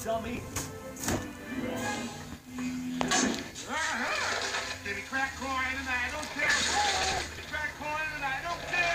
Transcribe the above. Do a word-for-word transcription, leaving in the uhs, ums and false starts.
dummy. Give me crack coin and I don't care. Crack coin and I don't care.